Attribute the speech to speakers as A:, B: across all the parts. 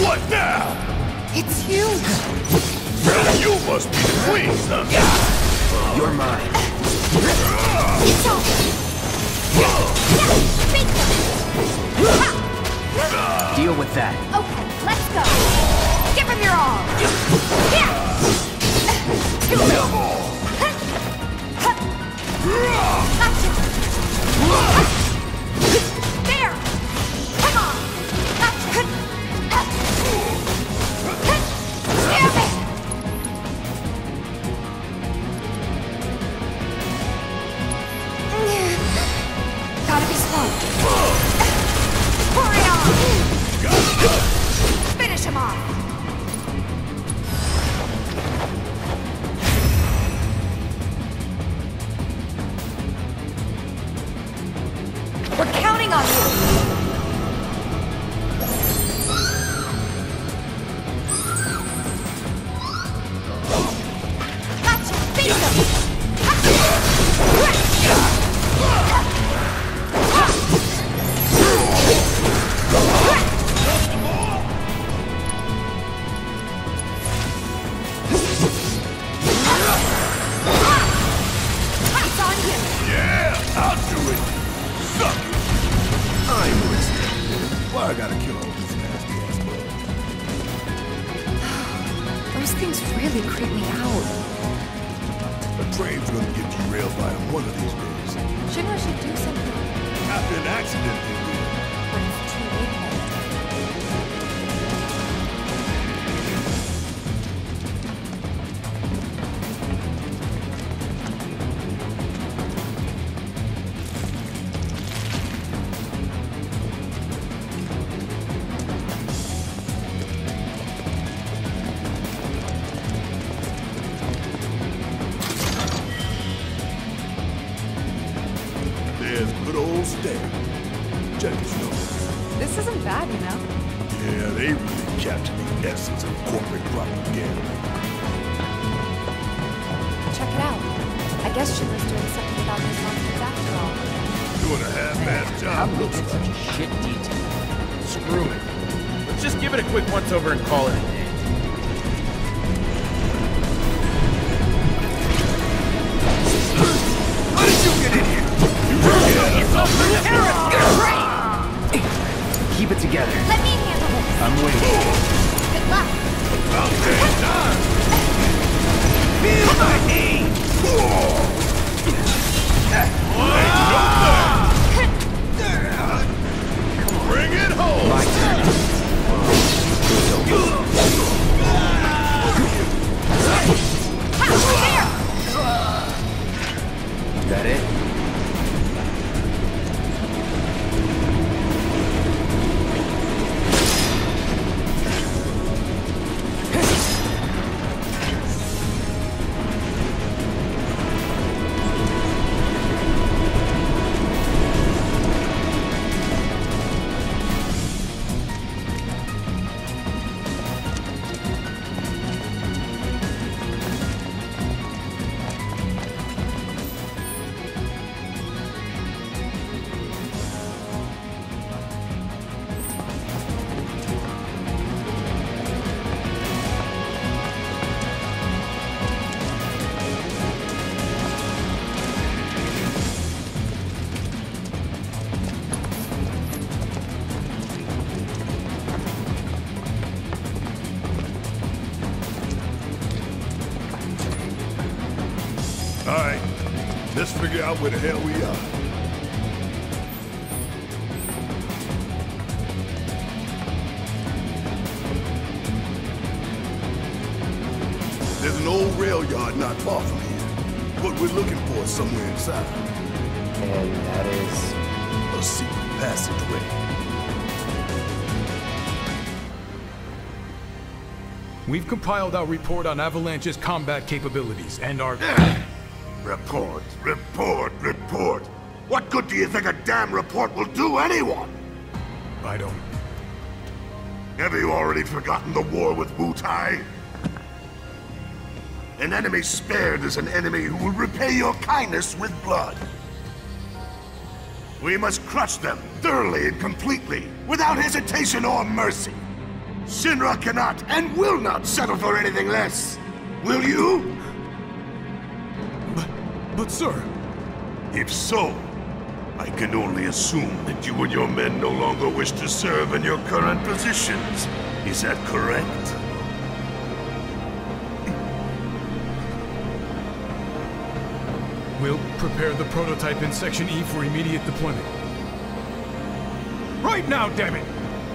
A: What now?
B: It's huge!
A: You must be the queen, huh?
C: You're mine.
B: It's over! Beat them!
C: Deal with that.
B: Okay, let's go! Give him your all! Yeah! Gotcha! There! Come on! Damn it! Gotta be slow. Pour it on! Finish him off! We're counting on you! Gotcha! Beat them! It's on you!
A: Yeah, I'll do it. Suck it. I ain't listening. Why I gotta kill all these nasty ass bugs?
B: Those things really creep me out.
A: The train's gonna get derailed by him one of these days.
B: Shinra should do something.
A: After an accident, they will.
B: But it's too late then.
A: There's good old Stan. Check his nose.
B: This isn't bad, you know?
A: Yeah, they really captured the essence of corporate propaganda.
B: Check it out. I guess Shinra's doing something about those monsters after all.
A: Doing a half-assed
C: How
A: job,
C: makes
A: looks
C: it such
A: like.
C: a shit detail?
D: Screw it. Let's just give it a quick once-over and call it a day.
A: How did you get in here?
C: Keep it together.
B: Let me handle this.
C: I'm waiting.
B: Good luck.
A: About damn time.
C: Feel my heat!
A: Bring it home.
C: My turn. That it?
A: All right, let's figure out where the hell we are. There's an old rail yard not far from here. What we're looking for is somewhere inside.
C: And that is...
A: A secret passageway.
E: We've compiled our report on Avalanche's combat capabilities and our...
F: Report, report, report. What good do you think a damn report will do anyone?
E: I don't...
F: Have you already forgotten the war with Wutai? An enemy spared is an enemy who will repay your kindness with blood. We must crush them thoroughly and completely, without hesitation or mercy. Shinra cannot and will not settle for anything less. Will you?
A: But sir...
F: If so, I can only assume that you and your men no longer wish to serve in your current positions. Is that correct?
E: We'll prepare the prototype in Section E for immediate deployment. Right now, damn it!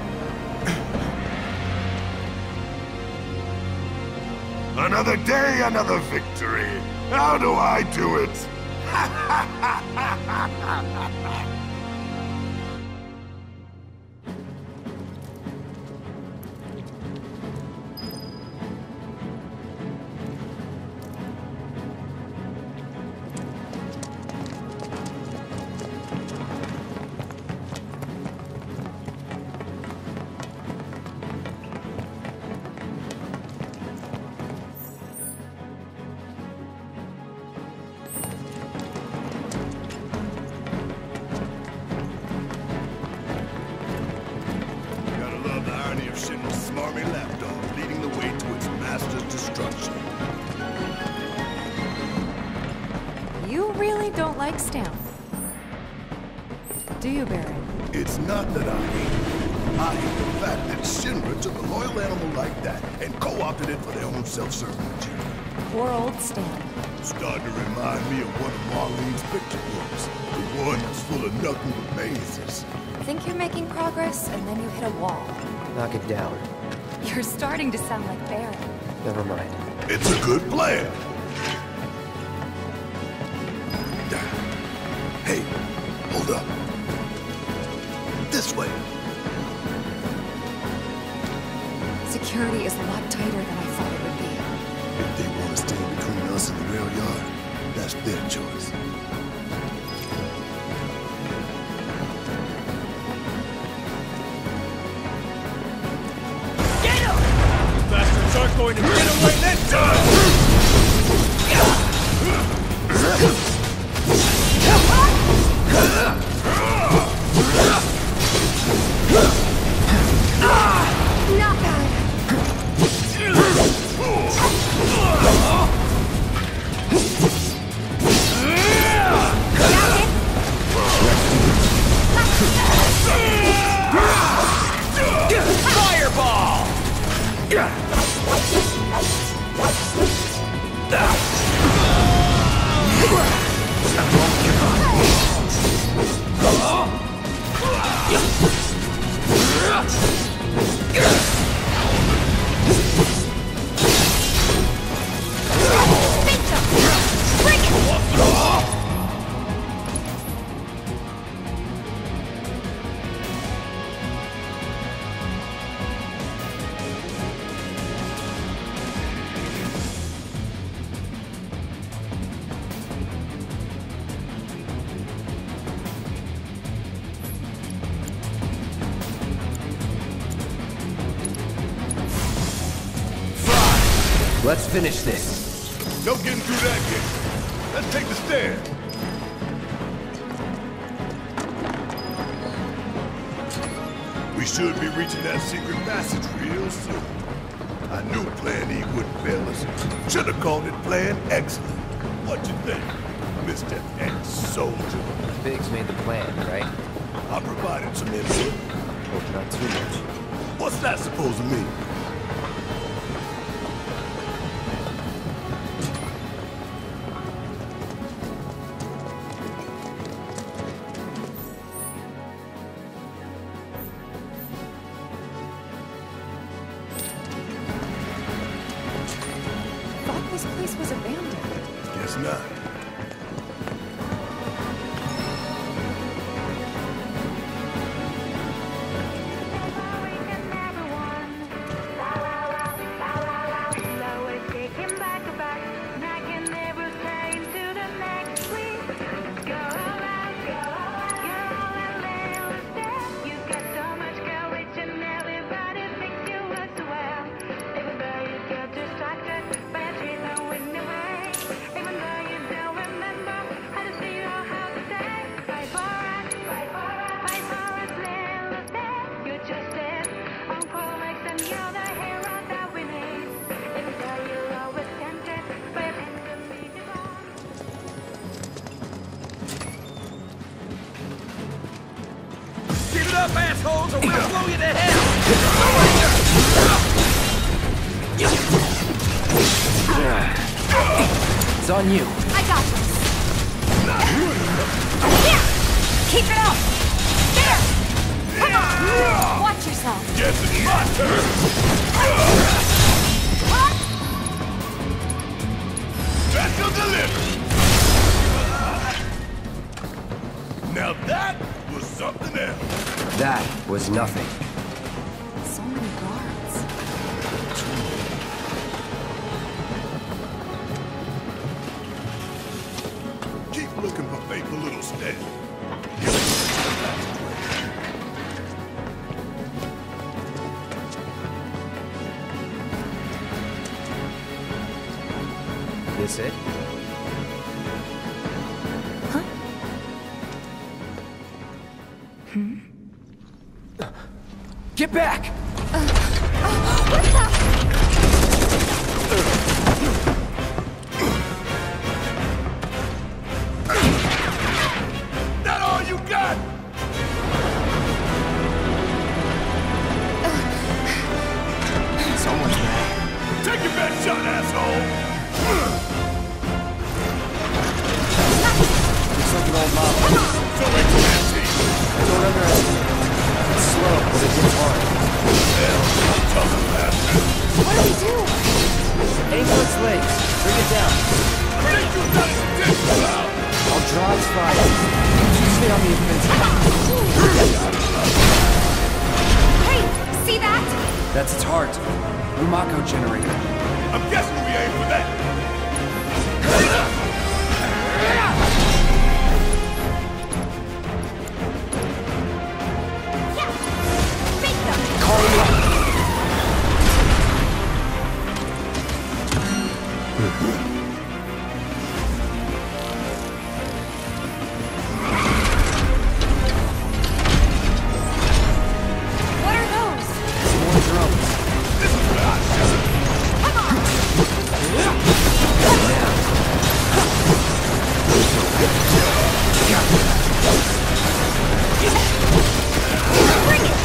F: Another day, another victory. How do I do it?
A: Smarmy lapdog leading the way to its master's destruction.
B: You really don't like Stamp. Do you, Baron?
A: It's not that I hate it. I hate the fact that Shinra took a loyal animal like that and co-opted it for their own self-serving agenda.
B: Poor old Stamp.
A: Starting to remind me of one of Marlene's picture books. The one that's full of nothing but mazes.
B: Think you're making progress, and then you hit a wall.
C: Knock it down.
B: You're starting to sound like Baron.
C: Never mind.
A: It's a good plan. Hey, hold up. This way.
B: Security is a lot tighter than I thought it would be.
A: If they want to stand between us and the rail yard, that's their choice.
D: Aren't going to get away this time! Fireball!
C: Let's finish this.
A: No getting through that gate. Let's take the stairs. We should be reaching that secret passage real soon. I knew Plan E wouldn't fail us. Should have called it Plan Excellent. What you think, Mr. Ex-Soldier?
C: Biggs made the plan, right?
A: I provided some input.
C: Hope not too much.
A: What's that supposed to mean?
B: Thought this place was abandoned.
A: Guess not.
D: up, assholes, or we'll blow you to hell!
C: It's on you.
B: I got this. Here! Keep it up! There! Come on! Watch yourself!
A: Yes, it's my turn! Special delivery! Now that was something else.
C: That was nothing.
B: So many guards.
A: Keep looking for faithful little Stan.
C: This it? Get back!
B: What the?
A: That all you got?
C: Someone's back.
A: Take your best shot, asshole!
C: Looks like an old mob.
A: So expensive!
C: Don't underestimate it. It's slow, but it gets hard.
B: What do we do?
C: Aim for its legs. Bring it down.
A: Think you got it intentional out!
C: I'll draw its fire. You stay on the offensive.
B: Hey, see that?
C: That's its heart. Rumako generator.
A: I'm guessing we aim for that!
B: Yeah! Beat them!
C: Call you up.
B: What are those?
C: More drones.
B: Come on! Bring it!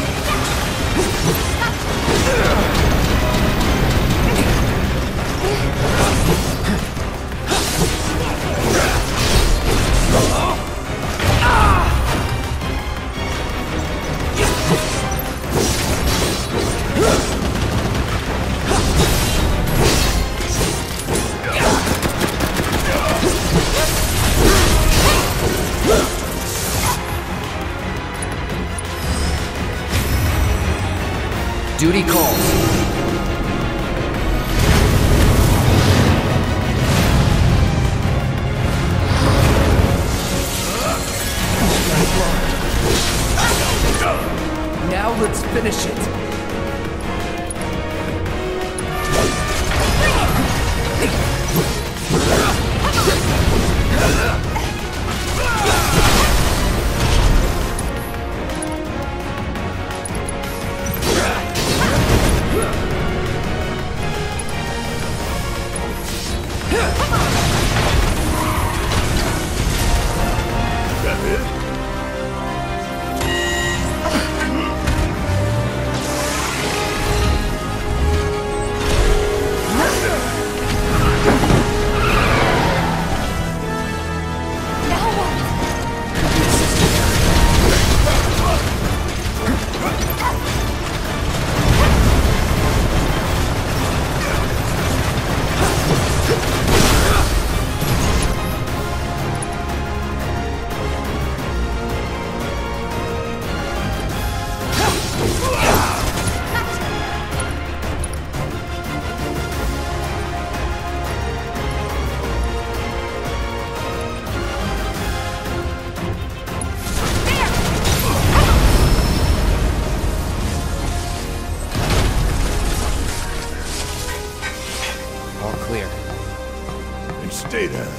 C: Duty calls. Now let's finish it.
A: That it?
B: Now what?
C: All clear.
A: And stay down.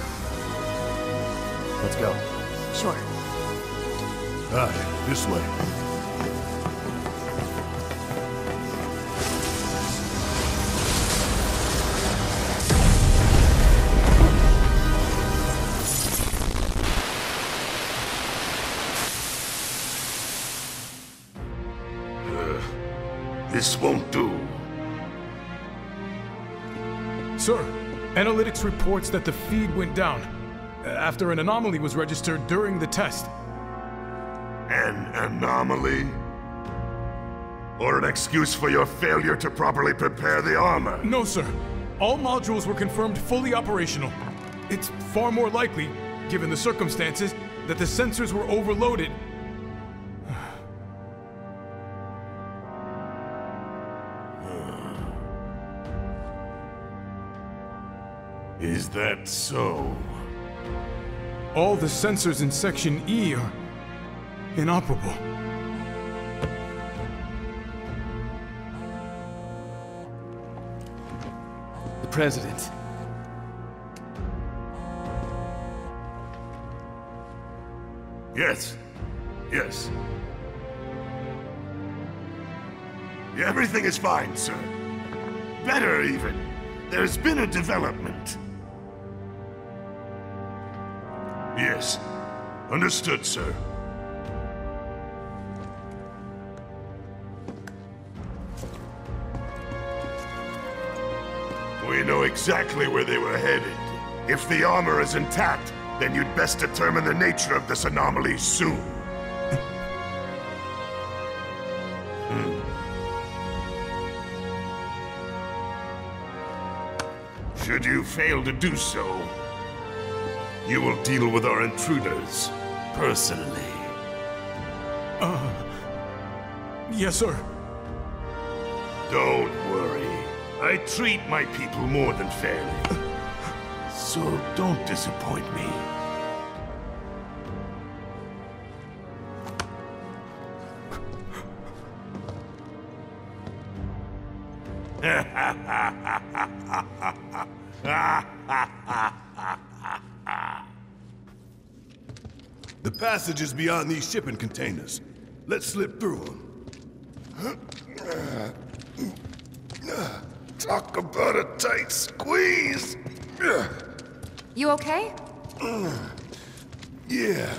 C: Let's go.
B: Sure.
A: All right, this way.
F: This won't do.
E: Sir, analytics reports that the feed went down after an anomaly was registered during the test.
F: An anomaly? Or an excuse for your failure to properly prepare the armor?
E: No, sir. All modules were confirmed fully operational. It's far more likely, given the circumstances, that the sensors were overloaded.
F: Is that so?
E: All the sensors in Section E are inoperable.
C: The President.
F: Yes. Yes. Everything is fine, sir. Better, even. There's been a development. Yes. Understood, sir. We know exactly where they were headed. If the armor is intact, then you'd best determine the nature of this anomaly soon. Should you fail to do so, you will deal with our intruders personally.
E: Yes, sir.
F: Don't worry. I treat my people more than fairly. So don't disappoint me.
A: The passage is beyond these shipping containers. Let's slip through them.
F: Talk about a tight squeeze.
B: You okay?
A: Yeah.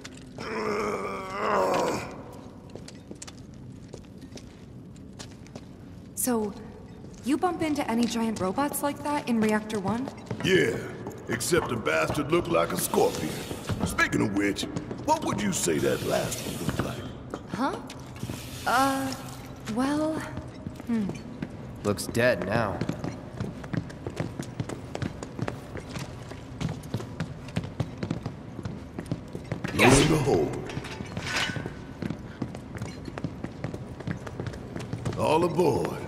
B: So, you bump into any giant robots like that in Reactor 1?
A: Yeah, except the bastard looked like a scorpion. Speaking of which, what would you say that last one looked like?
B: Huh? Well...
C: Looks dead now.
A: Lo and behold. All aboard.